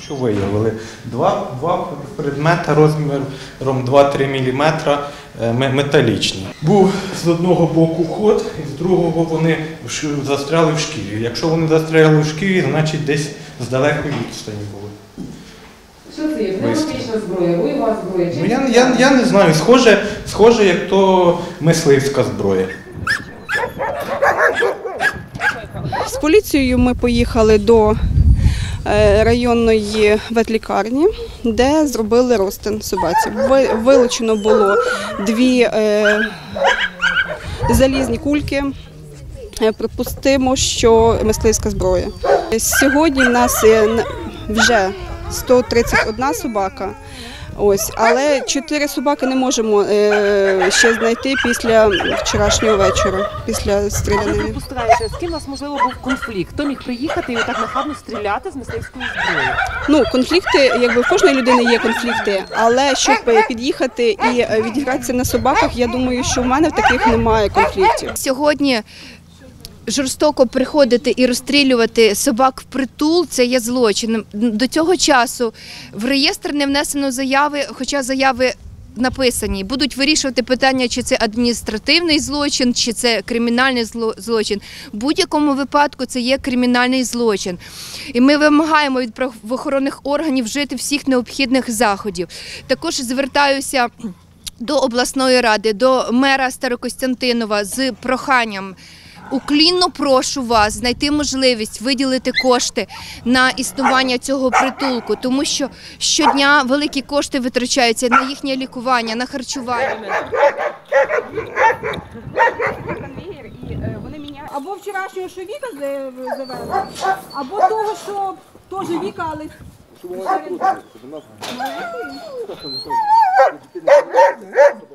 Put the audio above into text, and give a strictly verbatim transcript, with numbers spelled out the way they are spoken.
Що виявили? Два, два предмета розміром два-три міліметри металічні. Був з одного боку вход, і з другого вони застряли в шкірі. Якщо вони застряли в шкірі, значить десь з далекої відстані були. Що це є? Пневматична зброя, бойова зброя? Ну, я, я, я не знаю, схоже, схоже, як то мисливська зброя. З поліцією ми поїхали до районної ветлікарні, де зробили розтин собаці. Вилучено було дві е, залізні кульки. Припустимо, що мисливська зброя. Сьогодні в нас вже сто тридцять одна собака, ось, але чотири собаки не можемо е, ще знайти після вчорашнього вечора, після стрілянини. А ви припускаєте, з ким у вас, можливо, був конфлікт? Хто міг приїхати і отак нахабно стріляти з мисливської зброї? Ну, конфлікти, якби в кожної людини є конфлікти, але щоб під'їхати і відігратися на собаках, я думаю, що в мене в таких немає конфліктів. Сьогодні жорстоко приходити і розстрілювати собак впритул – це є злочин. До цього часу в реєстр не внесено заяви, хоча заяви написані. Будуть вирішувати питання, чи це адміністративний злочин, чи це кримінальний злочин. В будь-якому випадку це є кримінальний злочин. І ми вимагаємо від правоохоронних органів вжити всіх необхідних заходів. Також звертаюся до обласної ради, до мера Старокостянтинова з проханням. Уклінно прошу вас знайти можливість виділити кошти на існування цього притулку, тому що щодня великі кошти витрачаються на їхнє лікування, на харчування. Або вчорашнього, що Віка завела, або того, що теж Віка, але... Що